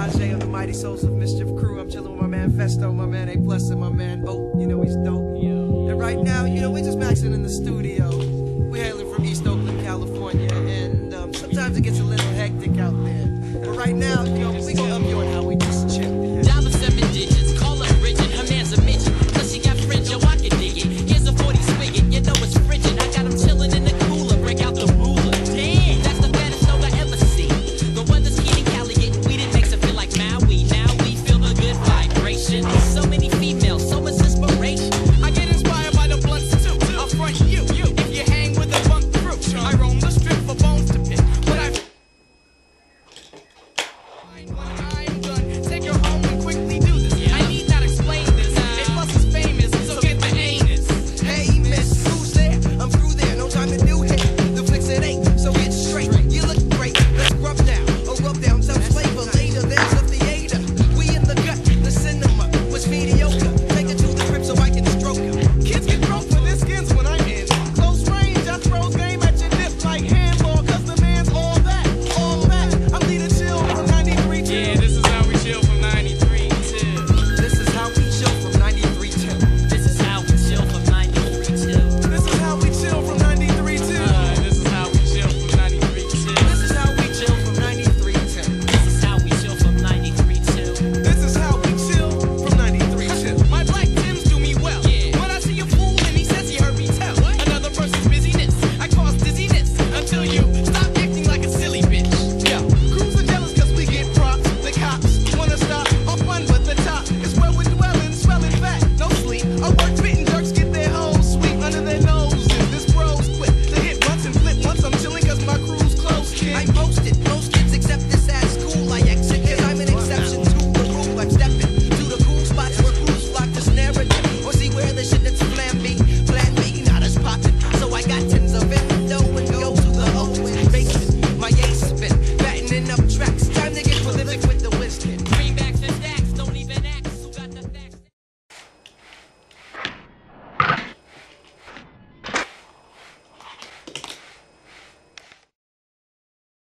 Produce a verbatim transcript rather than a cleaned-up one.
Najee of the Mighty Souls of Mischief crew. I'm chilling with my man Festo, my man A Plus, and my man Oak. You know he's dope. And right now, you know, we're just maxing in the studio. We're hailing from East Oakland, California, and um, sometimes it gets a little hectic out there. But right now, you know,